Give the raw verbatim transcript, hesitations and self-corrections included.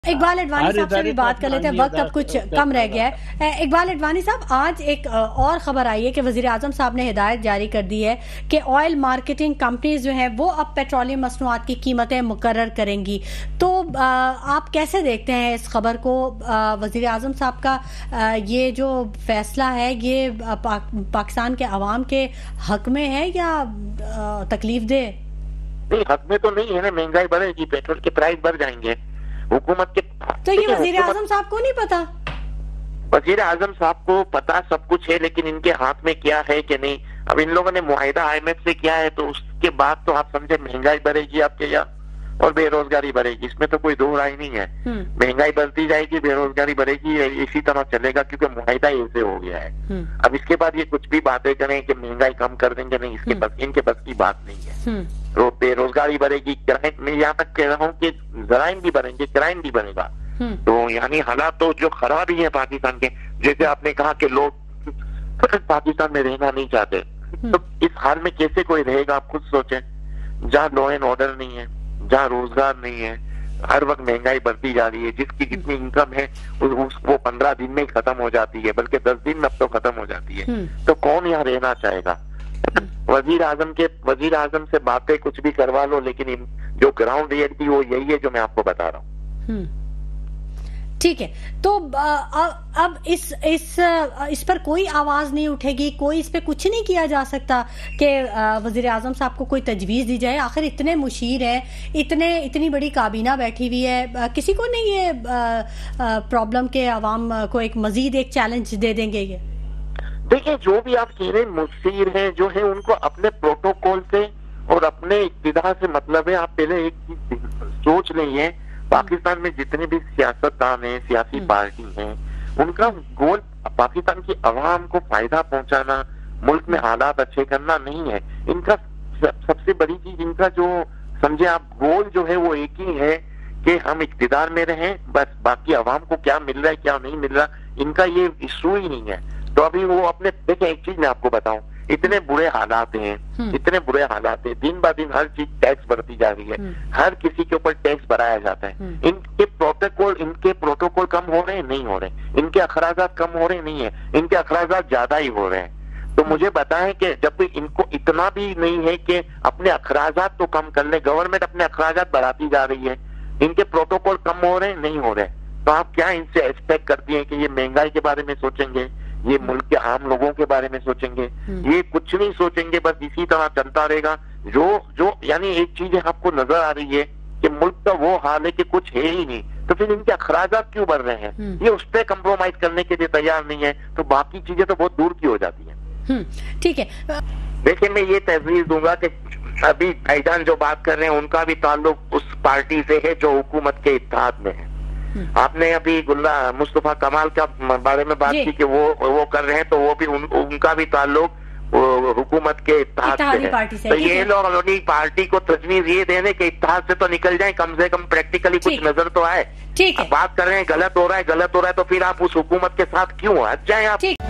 اقبال اڈوانی صاحب سے بھی بات کر لیتے ہیں، وقت اب کچھ کم رہ گیا ہے۔ اقبال اڈوانی صاحب، آج ایک اور خبر آئی ہے کہ وزیر اعظم صاحب نے ہدایت جاری کر دی ہے کہ آئل مارکیٹنگ کمپنیز جو ہیں وہ اب پیٹرولیم مصنوعات کی قیمتیں مقرر کریں گی، تو آپ کیسے دیکھتے ہیں اس خبر کو؟ وزیر اعظم صاحب کا یہ جو فیصلہ ہے یہ پاکستان کے عوام کے حق میں ہے یا تکلیف دہ؟ نہیں، حق میں تو نہیں ہے نا، مہنگائی بڑھے گی، پیٹرول کے پرائز بڑھ جائیں گے حکومت کے۔ تو یہ وزیر اعظم صاحب کو نہیں پتا؟ وزیر اعظم صاحب کو پتا سب کچھ ہے، لیکن ان کے ہاتھ میں کیا ہے کہ نہیں۔ اب ان لوگوں نے معاہدہ آئی ایم ایف سے کیا ہے، تو اس کے بعد تو آپ سمجھے مہنگائی بڑھے گی آپ کے یہاں اور بے روزگاری بڑھے گی، اس میں تو کوئی دو رائے نہیں ہے۔ مہنگائی بڑھتی جائے گی، بے روزگاری بڑھے گی، اسی طرح چلے گا کیونکہ معاہدہ ایسے ہو گیا ہے۔ اب اس کے بعد یہ کچھ بھی باتیں کریں کہ مہنگائی کم کر دیں گے، نہیں، اس کے بس ان کے بس کی بات نہیں ہے۔ بے روزگاری بڑھے گی، کرائم، میں یہاں تک کہہ رہا ہوں کہ جرائم بھی بڑھیں گے، کرائم بھی بڑھے گا۔ تو یعنی حالات تو جو خراب ہی ہیں پاکستان کے، جیسے آپ نے کہا کہ لوگ پاکستان میں رہنا نہیں چاہتے، تو اس حال میں کیسے کوئی رہے گا؟ آپ خود سوچیں، جہاں لا اینڈ آرڈر نہیں ہے، جہاں روزگار نہیں ہے، ہر وقت مہنگائی بڑھتی جا رہی ہے، جس کی جتنی انکم ہے وہ پندرہ دن میں ختم ہو جاتی ہے، بلکہ دس دن میں اب تو ختم ہو جاتی ہے، تو کون یہاں رہنا چاہے گا؟ وزیر اعظم کے وزیر اعظم سے باتیں کچھ بھی کروا لو، لیکن جو گراؤنڈ ریئلٹی وہ یہی ہے جو میں آپ کو بتا رہا ہوں۔ ٹھیک ہے، تو اب اس اس اس پر کوئی آواز نہیں اٹھے گی؟ کوئی اس پہ کچھ نہیں کیا جا سکتا کہ وزیر اعظم صاحب کو کوئی تجویز دی جائے؟ آخر اتنے مشیر ہیں، اتنے اتنی بڑی کابینہ بیٹھی ہوئی ہے، کسی کو نہیں یہ پرابلم کے عوام کو ایک مزید ایک چیلنج دے دیں گے؟ یہ دیکھیں، جو بھی آپ کہہ رہے ہیں مشیر ہیں جو ہیں، ان کو اپنے پروٹوکول سے اور اپنے اقتدار سے مطلب ہے۔ آپ پہلے ایک چیز سوچ لیں، ہے پاکستان میں جتنے بھی سیاستدان ہیں، سیاسی پارٹی ہیں، ان کا گول پاکستان کی عوام کو فائدہ پہنچانا، ملک میں حالات اچھے کرنا نہیں ہے۔ ان کا سب سے بڑی چیز، ان کا جو سمجھے آپ گول جو ہے وہ ایک ہی ہے کہ ہم اقتدار میں رہیں، بس باقی عوام کو کیا مل رہا ہے کیا نہیں مل رہا ان کا یہ ایشو ہی نہیں ہے۔ تو ابھی وہ اپنے دیکھیں، ایک چیز میں آپ کو بتاؤں، اتنے برے حالات ہیں، اتنے برے حالات ہیں، دن با دن ہر چیز ٹیکس بڑھتی جا رہی ہے، ہر کسی کے اوپر ٹیکس بڑھایا جاتا ہے۔ ان کے پروٹوکول ان کے پروٹوکول کم ہو رہے ہیں؟ نہیں ہو رہے۔ ان کے اخراجات کم ہو رہے نہیں ہیں، ان کے اخراجات زیادہ ہی ہو رہے ہیں۔ تو مجھے بتائیں کہ جب ان کو اتنا بھی نہیں ہے کہ اپنے اخراجات تو کم کر لیں، گورنمنٹ اپنے اخراجات بڑھاتی جا رہی ہے، ان کے پروٹوکول کم ہو رہے ہیں؟ نہیں ہو رہے۔ تو آپ کیا ان سے ایکسپیکٹ کرتی ہیں کہ یہ مہنگائی کے بارے میں سوچیں گے، یہ ملک کے عام لوگوں کے بارے میں سوچیں گے؟ یہ کچھ نہیں سوچیں گے، بس اسی طرح چلتا رہے گا۔ جو جو یعنی ایک چیز آپ کو نظر آ رہی ہے کہ ملک کا وہ حال ہے کہ کچھ ہے ہی نہیں، تو پھر ان کے اخراجات کیوں بڑھ رہے ہیں؟ یہ اس پہ کمپرومائز کرنے کے لیے تیار نہیں ہے، تو باقی چیزیں تو بہت دور کی ہو جاتی ہیں۔ ٹھیک ہے، دیکھیں، میں یہ تجویز دوں گا کہ ابھی بھائی جان جو بات کر رہے ہیں ان کا بھی تعلق اس پارٹی سے ہے جو حکومت کے اتحاد میں ہے۔ آپ نے ابھی گلہ مصطفیٰ کمال کا بارے میں بات کی کہ وہ وہ کر رہے ہیں، تو وہ بھی ان کا بھی تعلق حکومت کے اتحاد سے ہے۔ تو یہ لوگ اپنی پارٹی کو تجویز یہ دے دیں کہ اتحاد سے تو نکل جائیں، کم سے کم پریکٹیکلی کچھ نظر تو آئے۔ بات کر رہے ہیں غلط ہو رہا ہے غلط ہو رہا ہے تو پھر آپ اس حکومت کے ساتھ کیوں ہٹ جائیں آپ؟